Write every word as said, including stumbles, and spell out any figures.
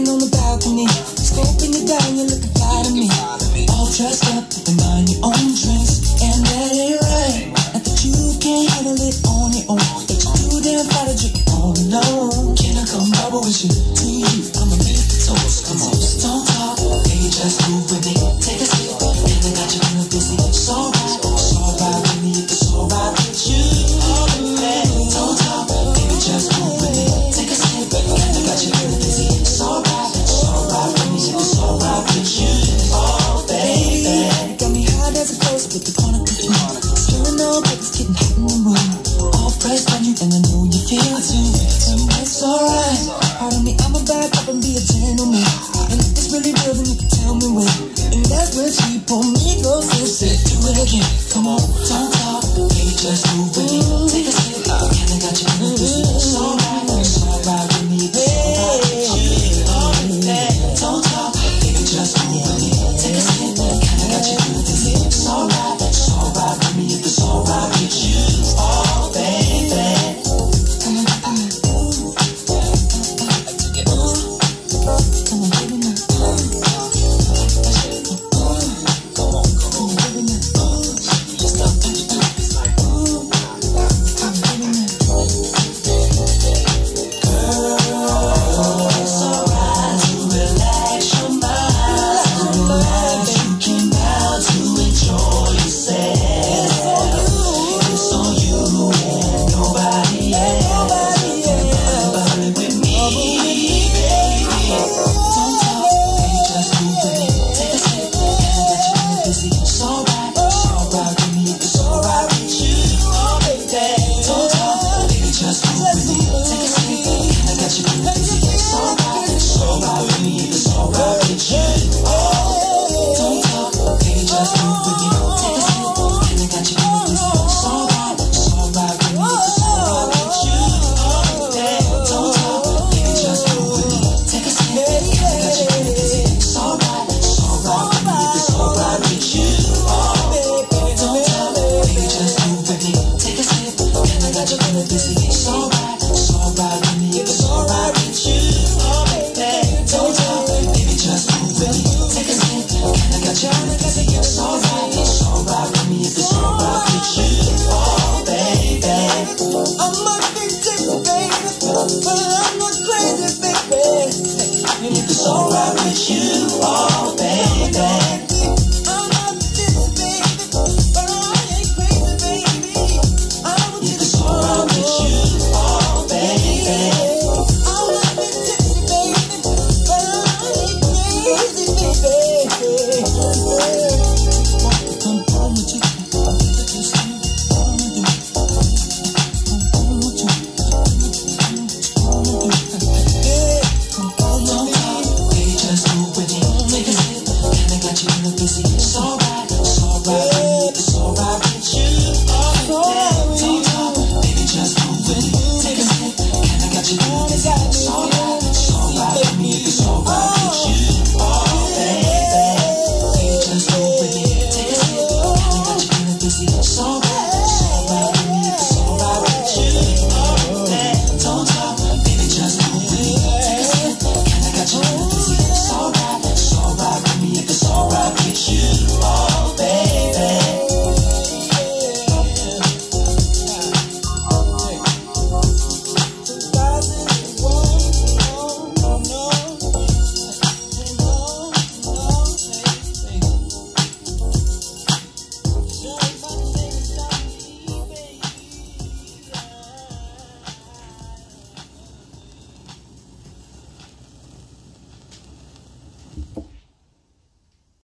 Walking on the balcony, scoping you down, you're looking fine to me. All dressed up and buying your own drinks, and that ain't right. Not that you can't handle it on your own, but you're too damn fine to drink all alone. Can I come bubble with you? To you, I'ma make the toast. Come on, don't talk, baby, just move with me. Take a sip, and I got you feeling busy. It's alright, it's alright with me, it's alright with you. Oh, baby, don't talk, baby, just move with me. Take a sip, and I got you feeling busy. It's alright, it's alright with me, it's alright with you. Oh, baby, got me high as a ghost with the corner cooking. Stirring all up, it's getting hot in the room. All pressed on you, and I know you feel it too. And it's alright. Pardon me, I'ma back up and be a gentleman. And if it's really real, then you can tell me when. And that's when she pulled me close and said, do it again. Come on, don't talk, baby, just move with me. Take a sip, and I got you feeling busy. It's alright, it's alright with me, it's alright with you. Oh, baby, don't talk, baby, just move with me. Take a sip, and I got you feeling dizzy. It's alright, it's alright with me, it's alright with you. Oh, baby, come on, come on. Come on, baby, now. It's alright with you.